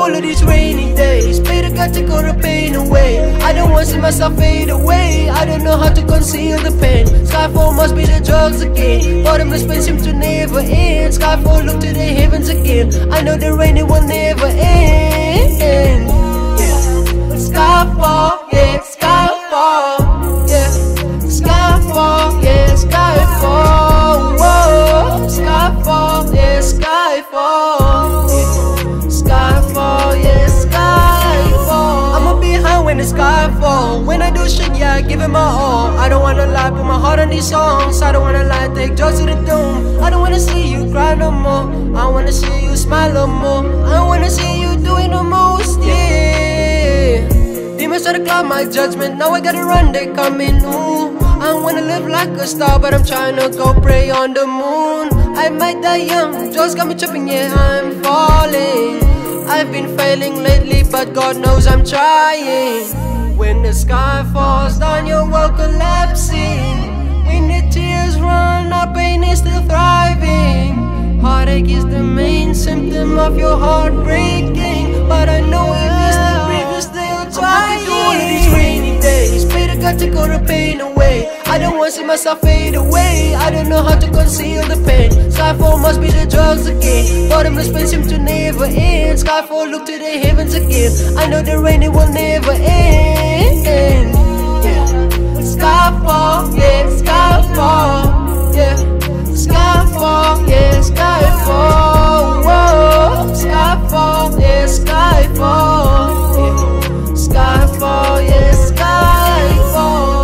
all of these rainy days. Pray to God take all the pain away. I don't want to see myself fade away. I don't know how to conceal the pain. Skyfall must be the drugs again. Bottomless pain seems to never end. Skyfall, look to the heavens again. I know the rain, it will never end. Skyfall, yeah, skyfall, yeah, skyfall, yeah, skyfall, whoa, skyfall, yeah, skyfall, yeah, skyfall, yeah, skyfall. I'ma be high when the skyfall. When I do shit, yeah, I give it my all. I don't wanna lie, put my heart on these songs. I don't wanna lie, take drugs to the doom. I don't wanna see you cry no more. I wanna see you smile no more. I wanna see you doing the most, yeah. Demons try to cloud my judgment, now I gotta run, they coming, ooh. I wanna live like a star, but I'm trying to go pray on the moon. I might die young, drugs got me tripping, yeah, I'm falling. I've been failing lately, but God knows I'm trying. When the sky falls down, your world collapsing. When the tears run, our pain is still thriving. Heartache is the main symptom of your heart breaking, but I know if you still breathe, you're still trying. All of these rainy days, pray to God take all the pain away. I don't want to see myself fade away. I don't know how to conceal the pain. Skyfall must be the drugs again. Bottomless pain seems to never end. Skyfall, look to the heavens again. I know the rain, it will never end. Yeah. Skyfall, yeah, skyfall, yeah, skyfall, yeah, skyfall, whoa, skyfall, yeah, skyfall, yeah, skyfall, yeah, skyfall.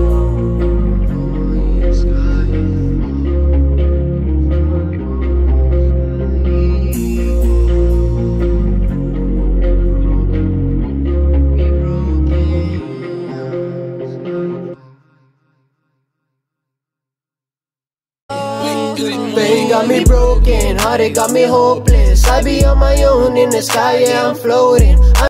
Pain got me broken, heartache got me hopeless. I be on my own in the sky, yeah, I'm floating.